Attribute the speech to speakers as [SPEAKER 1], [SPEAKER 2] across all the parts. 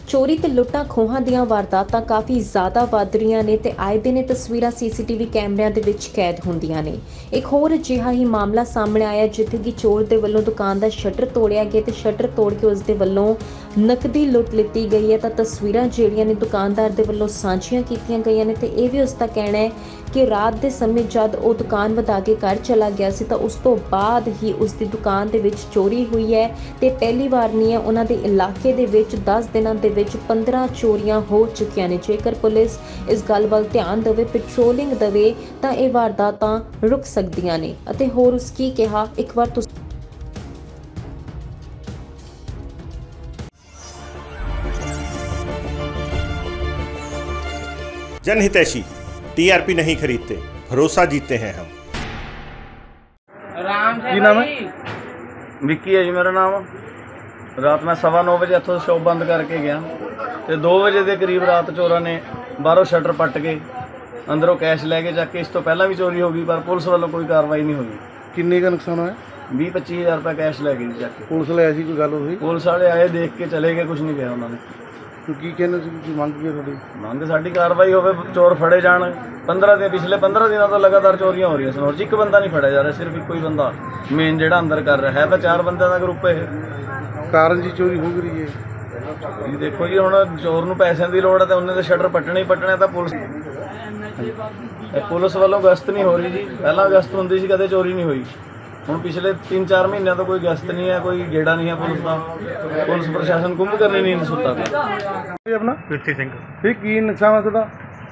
[SPEAKER 1] चोरी ते लुट्टां खोहां दीयां वारदातां काफ़ी ज़्यादा वध रहीआं ने ते आए दिन तस्वीरां CCTV कैमरिਆਂ ਦੇ ਵਿੱਚ कैद ਹੁੰਦੀਆਂ ਨੇ। एक होर अजिहा ही मामला सामने आया जिथे कि चोर दे वल्लों दुकान का शटर तोड़िया गया ते शटर तोड़ के उसके वल्लों नकदी लुट लिੱਤੀ गई है। तो तस्वीरां ਜਿਹੜੀਆਂ ਨੇ दुकानदार दे वल्लों ਸਾਂਝੀਆਂ ਕੀਤੀਆਂ ਗਈਆਂ ਨੇ ਤੇ ਇਹ ਵੀ उसका कहना है कि रात के समय जद वो दुकान वधा के घर चला गया सी तो उस तो बाद ही उसकी दुकान दे विच चोरी हुई है ते पहली बार नहीं है। उन्हां दे इलाके दे विच 10 दिनां दे विच 15 चोरियां हो चुकियां ने। जेकर पुलिस इस गल वल ध्यान देवे, पेट्रोलिंग देवे तां इह वारदातां रुक सकदियां ने। अते होर उस की कहा, एक बार तुसीं
[SPEAKER 2] जनहितैषी TRP नहीं खरीदते, भरोसा जीतते हैं हम।
[SPEAKER 3] की नाम है? विक्की है जी मेरा नाम। रात मैं 9:15 बजे इतों शॉप बंद करके गया तो 2 बजे के करीब रात चोरों ने बाहरों शटर पट के अंदरों कैश लैके जाके इस तो पहला भी चोरी हो गई पर पुलिस वालों कोई कार्रवाई नहीं हुई।
[SPEAKER 4] किन्ने का नुकसान है?
[SPEAKER 3] 20-25 हज़ार रुपये कैश लै गई जाके।
[SPEAKER 4] पुलिस वाले ऐसी कोई गल हुई?
[SPEAKER 3] पुलिस वाले आए, देख के चले गए, कुछ नहीं कहा उन्होंने।
[SPEAKER 4] तो की कहने की मंग की थोड़ी
[SPEAKER 3] मंग साडी कार्रवाई होवे, चोर फड़े जाण। 15 दिन पिछले 15 दिनों तो लगातार चोरियां हो रही सनौर च। एक बंदा नहीं फड़िया जा रहा, सिर्फ एक ही बंदा मेन जिहड़ा अंदर कर रहा है। तो 4 बंदों का ग्रुप है।
[SPEAKER 4] कारण जी चोरी हो गई है
[SPEAKER 3] जी देखो जी, हुण चोर नूं पैसों की लोड़ है तो उन्हें तो शटर पट्टने ही पट्टने। तो पुलिस वालों गश्त नहीं हो रही जी। पहला गश्त होंदी सी, कदे चोरी नहीं हुई। ਹੁਣ पिछले 3-4 महीनों तो कोई गश्त नहीं है, कोई गेड़ा नहीं है पुलिस का। पुलिस प्रशासन कुंभ करने नहीं सुता पिया।
[SPEAKER 4] अपना
[SPEAKER 5] प्रीति सिंह
[SPEAKER 4] फिर की नुकसान है तुहाडा?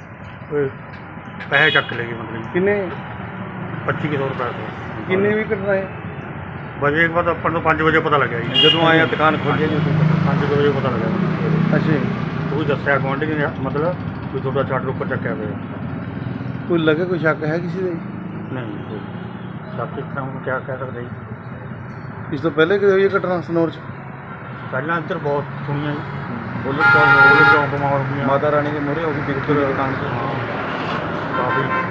[SPEAKER 5] पैसे चक लेगी मतलब
[SPEAKER 4] किन्ने
[SPEAKER 5] 2500 रुपये तो
[SPEAKER 4] किन्ने भी कटना है?
[SPEAKER 5] बजे के बाद अपन तो 5 बजे पता लगे जी।
[SPEAKER 4] जदों आए दुकान खोली नहीं
[SPEAKER 5] 5 बजे पता लगा।
[SPEAKER 4] अच्छा
[SPEAKER 5] तू दसिया गुआंढी ने मतलब कोई थोड़ा शटर उपर चक्या पे।
[SPEAKER 4] कोई लगे कोई शक है किसी का?
[SPEAKER 5] नहीं सब ठीक ठाक क्या कह सकते जी।
[SPEAKER 4] इस तो पहले कि हुई घटना सनौर च?
[SPEAKER 5] पहला इधर बहुत सुनिया जी। बोले चौक मार
[SPEAKER 4] माता रानी के मोहरे होगी बिल्कुल दुकान से
[SPEAKER 5] काफ़ी